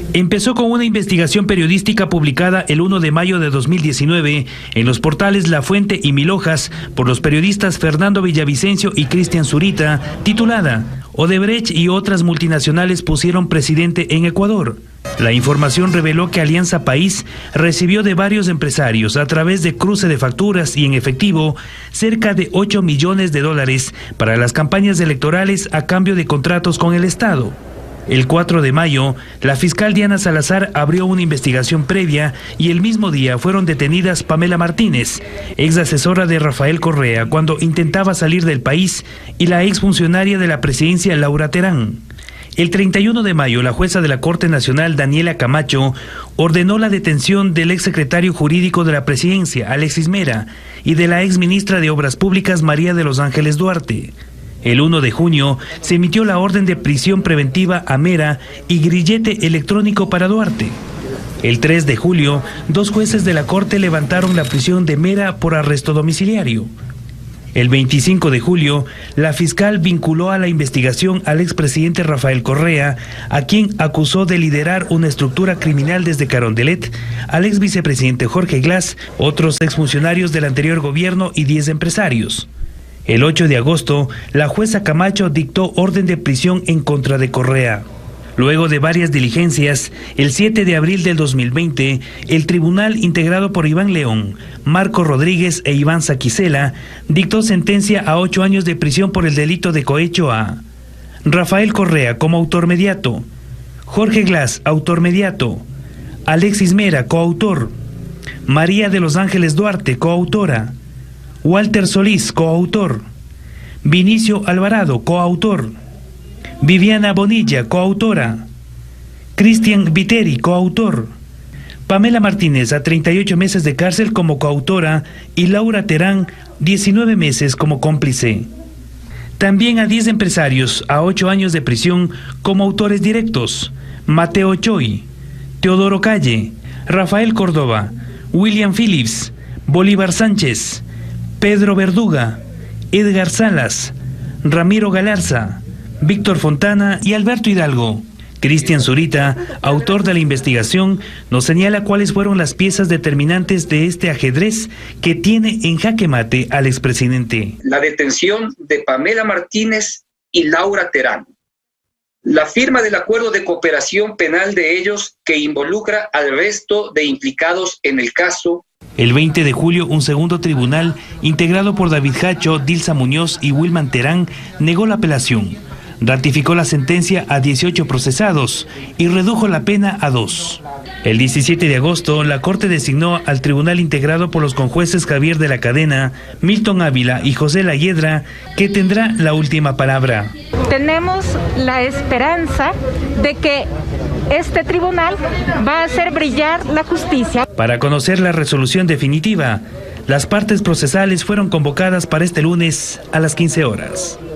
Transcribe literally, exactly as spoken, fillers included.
Empezó con una investigación periodística publicada el primero de mayo de dos mil diecinueve en los portales La Fuente y Mil Hojas por los periodistas Fernando Villavicencio y Cristian Zurita, titulada Odebrecht y otras multinacionales pusieron presidente en Ecuador. La información reveló que Alianza País recibió de varios empresarios a través de cruce de facturas y en efectivo cerca de ocho millones de dólares para las campañas electorales a cambio de contratos con el Estado. El cuatro de mayo, la fiscal Diana Salazar abrió una investigación previa y el mismo día fueron detenidas Pamela Martínez, ex asesora de Rafael Correa cuando intentaba salir del país, y la exfuncionaria de la presidencia Laura Terán. El treinta y uno de mayo, la jueza de la Corte Nacional Daniela Camacho ordenó la detención del exsecretario jurídico de la presidencia, Alexis Mera, y de la exministra de Obras Públicas, María de los Ángeles Duarte. El primero de junio se emitió la orden de prisión preventiva a Mera y grillete electrónico para Duarte. El tres de julio, dos jueces de la Corte levantaron la prisión de Mera por arresto domiciliario. El veinticinco de julio, la fiscal vinculó a la investigación al expresidente Rafael Correa, a quien acusó de liderar una estructura criminal desde Carondelet, al ex vicepresidente Jorge Glass, otros exfuncionarios del anterior gobierno y diez empresarios. El ocho de agosto, la jueza Camacho dictó orden de prisión en contra de Correa. Luego de varias diligencias, el siete de abril del dos mil veinte, el tribunal integrado por Iván León, Marco Rodríguez e Iván Saquicela dictó sentencia a ocho años de prisión por el delito de cohecho a Rafael Correa como autor mediato, Jorge Glass, autor mediato, Alexis Mera, coautor, María de los Ángeles Duarte, coautora, Walter Solís, coautor, Vinicio Alvarado, coautor, Viviana Bonilla, coautora, Cristian Viteri, coautor, Pamela Martínez a treinta y ocho meses de cárcel como coautora y Laura Terán diecinueve meses como cómplice. También a diez empresarios a ocho años de prisión como autores directos: Mateo Choy, Teodoro Calle, Rafael Córdoba, William Phillips, Bolívar Sánchez, Pedro Verduga, Edgar Salas, Ramiro Galarza, Víctor Fontana y Alberto Hidalgo. Cristian Zurita, autor de la investigación, nos señala cuáles fueron las piezas determinantes de este ajedrez que tiene en jaque mate al expresidente. La detención de Pamela Martínez y Laura Terán. La firma del acuerdo de cooperación penal de ellos que involucra al resto de implicados en el caso. El veinte de julio, un segundo tribunal, integrado por David Hacho, Dilsa Muñoz y Wilman Terán, negó la apelación, ratificó la sentencia a dieciocho procesados y redujo la pena a dos. El diecisiete de agosto, la Corte designó al tribunal integrado por los conjueces Javier de la Cadena, Milton Ávila y José Layedra, que tendrá la última palabra. Tenemos la esperanza de que este tribunal va a hacer brillar la justicia. Para conocer la resolución definitiva, las partes procesales fueron convocadas para este lunes a las quince horas.